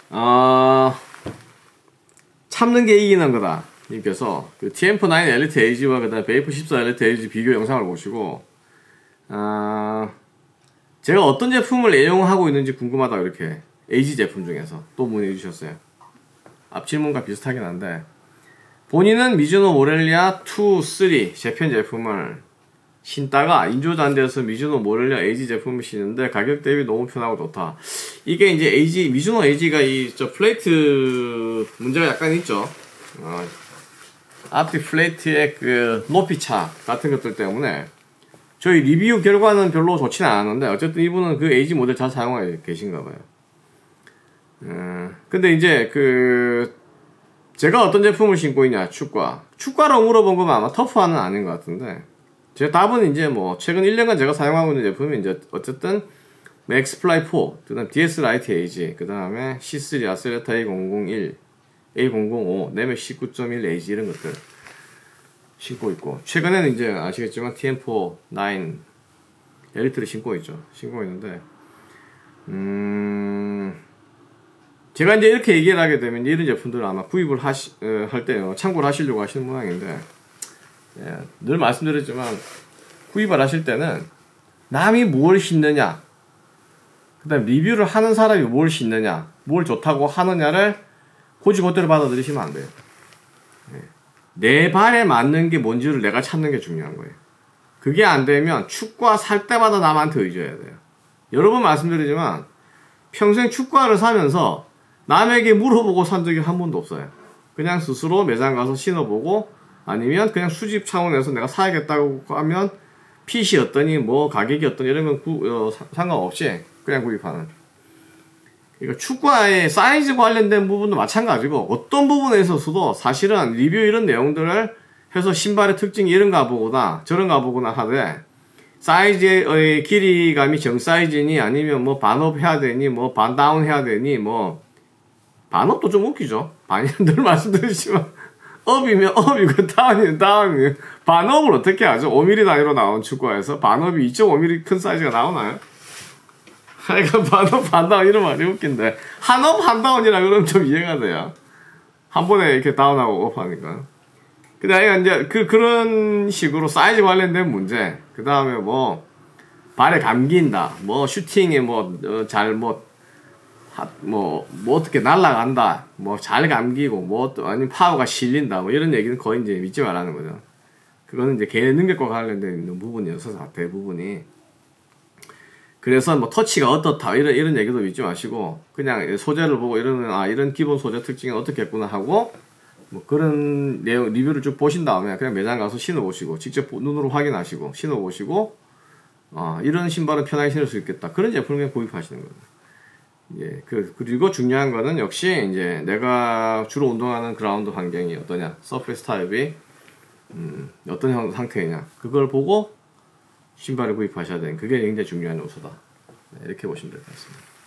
참는 게 이기는 거다 님께서 그 TM9 엘리트 에이지와 그 다음에 베이프 14 엘리트 에이지 비교 영상을 보시고 제가 어떤 제품을 애용하고 있는지 궁금하다 이렇게 에이지 제품 중에서 또 문의해 주셨어요. 앞 질문과 비슷하긴 한데 본인은 미즈노 모렐리아 2, 3 재편 제품을 신다가 인조도 안 돼서 미즈노 모렐리아 에이지 제품을 신는데 가격 대비 너무 편하고 좋다. 이게 이제 미즈노 에이지가 저 플레이트 문제가 약간 있죠. 앞뒤 플레이트의 그 높이 차 같은 것들 때문에 저희 리뷰 결과는 별로 좋지는 않았는데 어쨌든 이분은 그 에이지 모델 잘 사용하고 계신가 봐요. 근데 이제 제가 어떤 제품을 신고 있냐, 축구라고 물어본 거면 아마 터프화는 아닌 것 같은데 제 답은 이제 뭐 최근 1년간 제가 사용하고 있는 제품이 이제 어쨌든 맥스플라이 4, 그 다음 DS 라이트 에이지, 그 다음에 C3 아셀레타 A001, A005, 네메 C9.1 에이지 이런 것들 신고 있고 최근에는 이제 아시겠지만 TM4 9 엘리트를 신고 있는데 제가 이제 이렇게 얘기를 하게 되면 이런 제품들을 아마 구입을 할 때 참고를 하시려고 하시는 모양인데 늘 말씀드렸지만 구입을 하실 때는 남이 뭘 신느냐 그 다음 리뷰를 하는 사람이 뭘 신느냐 뭘 좋다고 하느냐를 고지고대로 받아들이시면 안 돼요. 내 발에 맞는 게 뭔지를 내가 찾는 게 중요한 거예요. 그게 안 되면 축구화 살 때마다 남한테 의존해야 돼요. 여러 번 말씀드리지만 평생 축구화를 사면서 남에게 물어보고 산 적이 한 번도 없어요. 그냥 스스로 매장 가서 신어보고 아니면 그냥 수집 차원에서 내가 사야겠다고 하면 핏이 어떠니 뭐 가격이 어떠니 이런 건 상관없이 그냥 구입하는. 그러니까 축구화의 사이즈 관련된 부분도 마찬가지고 어떤 부분에 있어서도 사실은 리뷰 이런 내용들을 해서 신발의 특징이 이런가 보구나 저런가 보구나 하되 사이즈의 길이감이 정사이즈니 아니면 뭐 반업 해야 되니 뭐 반다운 해야 되니 뭐 반업도 좀 웃기죠. 늘 말씀드리지만 업이면 업이고 다운이면 다운이면 반업을 어떻게 하죠? 5mm 단위로 나온 축구화에서 반업이 2.5mm 큰 사이즈가 나오나요? 그러니까 반업 반다운 이런 말이 웃긴데 한업 한다운이라 그러면 좀 이해가 돼요. 한 번에 이렇게 다운하고 업하니까. 근데 아이가 이제 그런 식으로 사이즈 관련된 문제 그 다음에 뭐 발에 감긴다 뭐 슈팅에 어떻게 날아간다 뭐 잘 감기고 뭐 아니면 파워가 실린다 뭐 이런 얘기는 거의 이제 믿지 말라는 거죠. 그거는 이제 개인 능력과 관련된 있는 부분이어서 대부분이. 그래서 뭐 터치가 어떻다 이런 얘기도 믿지 마시고 그냥 소재를 보고 이런 기본 소재 특징은 어떻게 했구나 하고 뭐 그런 내용 리뷰를 쭉 보신 다음에 그냥 매장 가서 신어보시고 직접 눈으로 확인하시고 신어보시고 이런 신발은 편하게 신을 수 있겠다 그런 제품을 그냥 구입하시는 거예요. 예, 그리고 중요한 거는 역시 이제 내가 주로 운동하는 그라운드 환경이 어떠냐 서페이스 타입이 어떤 상태이냐 그걸 보고 신발을 구입하셔야 되는 그게 굉장히 중요한 요소다. 네, 이렇게 보시면 될 것 같습니다.